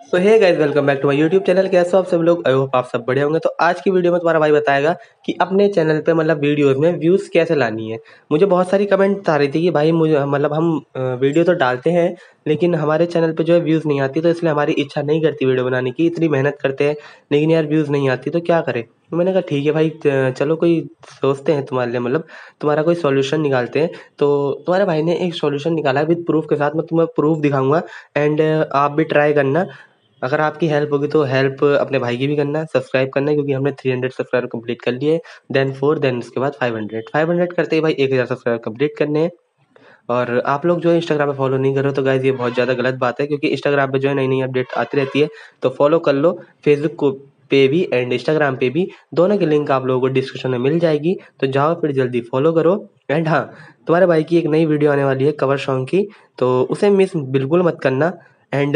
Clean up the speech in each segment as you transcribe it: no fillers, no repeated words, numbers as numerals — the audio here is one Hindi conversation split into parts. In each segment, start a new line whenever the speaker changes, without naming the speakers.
तो hey guys, welcome back to my YouTube channel. कैसे हो आप सब लोग? आई होप आप सब बढ़िया होंगे। तो आज की वीडियो में तुम्हारा भाई बताएगा कि अपने चैनल पे मतलब वीडियोस में व्यूज़ कैसे लानी है। मुझे बहुत सारी कमेंट आ रही थी कि भाई मुझे मतलब हम वीडियो तो डालते हैं लेकिन हमारे चैनल पे जो है व्यूज़ नहीं आती, तो इसलिए हमारी इच्छा नहीं करती वीडियो बनाने की। इतनी मेहनत करते हैं लेकिन यार व्यूज़ नहीं आती, तो क्या करें? तो मैंने कहा ठीक है भाई, चलो कोई सोचते हैं तुम्हारे लिए, मतलब तुम्हारा कोई सॉल्यूशन निकालते हैं। तो तुम्हारे भाई ने एक सॉल्यूशन निकाला है विद प्रूफ के साथ। मैं तुम्हें प्रूफ दिखाऊंगा एंड आप भी ट्राई करना। अगर आपकी हेल्प होगी तो हेल्प अपने भाई की भी करना, सब्सक्राइब करना है क्योंकि हमने 300 सब्सक्राइबर कंप्लीट कर लिए, देन 4, देन उसके बाद 500 करते ही भाई 1000 सब्सक्राइबर कंप्लीट करने हैं। और आप लोग जो है इंस्टाग्राम पे फॉलो नहीं कर रहे हो तो गाइज ये बहुत ज़्यादा गलत बात है, क्योंकि इंस्टाग्राम पे जो है नई नई अपडेट आती रहती है, तो फॉलो कर लो। फेसबुक को पे भी एंड इंस्टाग्राम पे भी, दोनों की लिंक आप लोगों को डिस्क्रिप्शन में मिल जाएगी, तो जाओ फिर जल्दी फॉलो करो। एंड हाँ, तुम्हारे भाई की एक नई वीडियो आने वाली है कवर सॉन्ग की, तो उसे मिस बिल्कुल मत करना एंड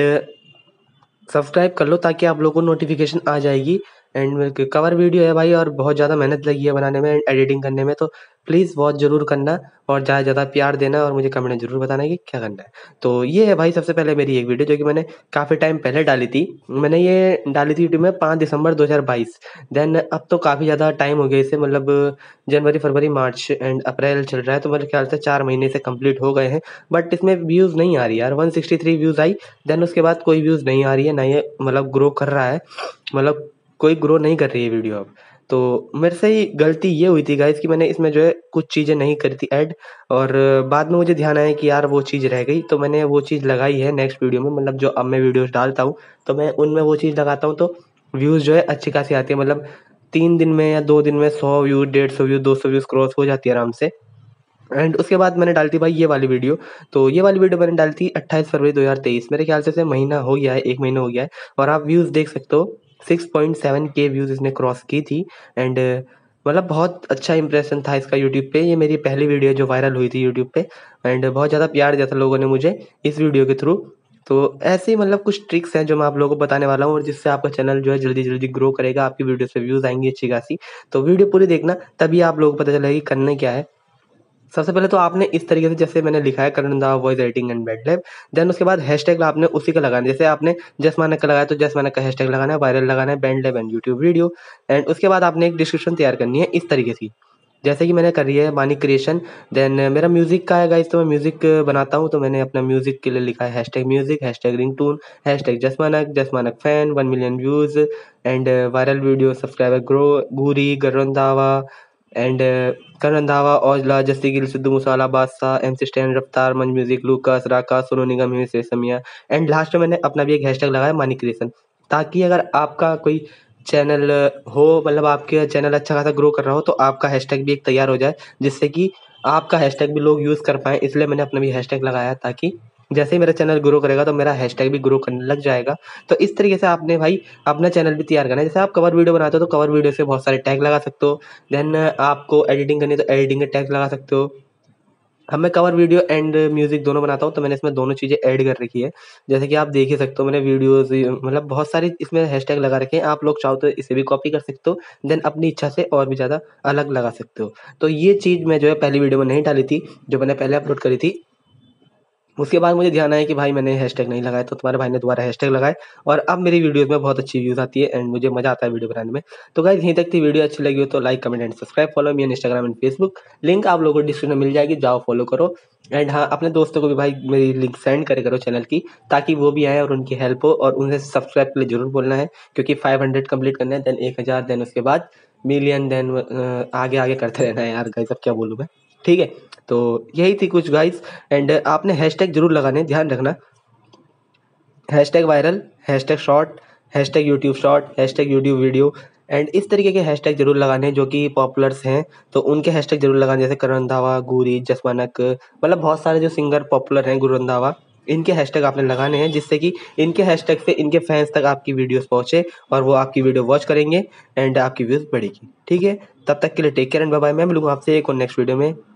सब्सक्राइब कर लो ताकि आप लोगों को नोटिफिकेशन आ जाएगी। एंड कवर वीडियो है भाई और बहुत ज़्यादा मेहनत लगी है बनाने में एंड एडिटिंग करने में, तो प्लीज़ वॉच ज़रूर करना और ज़्यादा से ज़्यादा प्यार देना और मुझे कमेंट में ज़रूर बताना है कि क्या करना है। तो ये है भाई सबसे पहले मेरी एक वीडियो जो कि मैंने काफ़ी टाइम पहले डाली थी। मैंने ये डाली थी यूट्यूब में 5 दिसंबर 2022। देन अब तो काफ़ी ज़्यादा टाइम हो गया इसे, मतलब जनवरी, फरवरी, मार्च एंड अप्रैल चल रहा है, तो मेरे ख्याल से 4 महीने से कंप्लीट हो गए हैं। बट इसमें व्यूज़ नहीं आ रही यार, 163 व्यूज़ आई, देन उसके बाद कोई व्यूज़ नहीं आ रही है, ना ये मतलब ग्रो कर रहा है, मतलब कोई ग्रो नहीं कर रही है वीडियो अब। तो मेरे से ही गलती ये हुई थी गाइज़ कि मैंने इसमें जो है कुछ चीज़ें नहीं करी थी ऐड, और बाद में मुझे ध्यान आया कि यार वो चीज़ रह गई, तो मैंने वो चीज़ लगाई है नेक्स्ट वीडियो में। मतलब जो अब मैं वीडियोज़ डालता हूँ, तो मैं उनमें वो चीज़ लगाता हूँ, तो व्यूज़ जो है अच्छी खासी आती है। मतलब 3 दिन में या 2 दिन में 100 व्यूज़, 150 व्यूज़, 200 व्यूज़ क्रॉस हो जाती है आराम से। एंड उसके बाद मैंने डाली थी भाई ये वाली वीडियो। तो ये वाली वीडियो मैंने डाली थी 28 फरवरी 2023, मेरे ख्याल से इसे महीना हो गया है, 1 महीना हो गया है, और आप व्यूज़ देख सकते हो 6.7 के व्यूज़ इसने क्रॉस की थी। एंड मतलब बहुत अच्छा इंप्रेशन था इसका यूट्यूब पे। ये मेरी पहली वीडियो जो वायरल हुई थी यूट्यूब पे एंड बहुत ज़्यादा प्यार दिया था लोगों ने मुझे इस वीडियो के थ्रू। तो ऐसे ही मतलब कुछ ट्रिक्स हैं जो मैं आप लोगों को बताने वाला हूँ और जिससे आपका चैनल जो है जल्दी-जल्दी ग्रो करेगा, आपकी वीडियो पे व्यूज़ आएँगी अच्छी खासी। तो वीडियो पूरी देखना, तभी आप लोगों को पता चलेगा कि करना क्या है। सबसे पहले तो आपने इस तरीके से, जैसे मैंने लिखा है करण दा voice editing and BandLab, then उसके बाद हैशटैग आपने उसी का लगाना है। जैसे आपने जस मानक का लगाया तो जस मानक का हैशटैग लगाना है, वायरल लगाना है, BandLab and YouTube video. And उसके बाद आपने एक डिस्क्रिप्शन तैयार करनी है इस तरीके की, जैसे कि मैंने करी है मानिक क्रिएशन। देन मेरा म्यूज़िक का है गाइस, तो मैं म्यूज़िक बनाता हूँ, तो मैंने अपना म्यूज़िक के लिए लिखा है hashtag music, hashtag ringtone, hashtag Jass Manak fan, 1 million views and viral video, subscriber grow, Guri, गरंदावा and Karan Randhawa, Aujla, Jassi Gill, Sidhu Moosewala, Badshah, MC Stan, Raftaar, Manj music, Lucas, Raka, Sonu Nigam, Himesh Reshammiya. And last में मैंने अपना भी एक हैशटैग लगाया मानी क्रिएशन, ताकि अगर आपका कोई चैनल हो, मतलब आपके चैनल अच्छा खासा ग्रो कर रहा हो, तो आपका हैशटैग भी एक तैयार हो जाए, जिससे कि आपका हैशटैग भी लोग यूज़ कर पाएँ। इसलिए मैंने अपना भी हैशटैग लगाया, ताकि जैसे ही मेरा चैनल ग्रो करेगा तो मेरा हैशटैग भी ग्रो करने लग जाएगा। तो इस तरीके से आपने भाई अपना चैनल भी तैयार करना है। जैसे आप कवर वीडियो बनाते हो तो कवर वीडियो से बहुत सारे टैग लगा सकते हो। देन आपको एडिटिंग करनी है तो एडिटिंग के टैग लगा सकते हो। अब मैं कवर वीडियो एंड म्यूज़िक दोनों बनाता हूँ, तो मैंने इसमें दोनों चीज़ें ऐड कर रखी है। जैसे कि आप देख ही सकते हो, मैंने वीडियोज़ मतलब बहुत सारे इसमें हैशटैग लगा रखे हैं। आप लोग चाहो तो इसे भी कॉपी कर सकते हो, देन अपनी इच्छा से और भी ज़्यादा अलग लगा सकते हो। तो ये चीज़ मैं जो है पहली वीडियो में नहीं डाली थी, जो मैंने पहले अपलोड करी थी। उसके बाद मुझे ध्यान आया कि भाई मैंने हैशटैग नहीं लगाया, तो तुम्हारे भाई ने दोबारा हैशटैग लगाए और अब मेरी वीडियोज़ में बहुत अच्छी व्यूज़ आती है एंड मुझे मज़ा आता है वीडियो बनाने में। तो गाइज़ यहीं तक थी वीडियो, अच्छी लगी हो तो like, comment and subscribe, follow me on Instagram and Facebook. Link आप लोगों को डिस्क्रिप्शन में मिल जाएगी, जाओ फॉलो करो। एंड हाँ, अपने दोस्तों को भी भाई मेरी लिंक सेंड करे करो चैनल की, ताकि वो भी आएँ और उनकी हेल्प हो, और उन्हें सब्सक्राइब के लिए ज़रूर बोलना है, क्योंकि 500 कंप्लीट करना है, देन 1000, देन उसके बाद मिलियन, देन आगे-आगे करते रहना है यार गाइज़, अब क्या बोलूँ मैं। ठीक है? तो यही थी कुछ गाइज़। एंड आपने हैशटैग ज़रूर लगाने, ध्यान रखना। Hashtag viral, hashtag short, hashtag YouTube short, hashtag YouTube video and इस तरीके के हैशटैग ज़रूर लगाने हैं जो कि पॉपुलर्स हैं, तो उनके हैशटैग ज़रूर लगाने, जैसे करण रंधावा, गूरी, जस मानक, मतलब बहुत सारे जो सिंगर पॉपुलर हैं, गुरु रंधावा, इनके हैशटैग आपने लगाने हैं, जिससे कि इनके हैशटैग से इनके फैन्स तक आपकी वीडियोज़ पहुँचे और वो आपकी वीडियो वॉच करेंगे एंड आपकी व्यूज़ बढ़ेगी। ठीक है? तब तक के लिए take care and bye bye. मैं मिलूँगा आपसे एक और नेक्स्ट वीडियो में।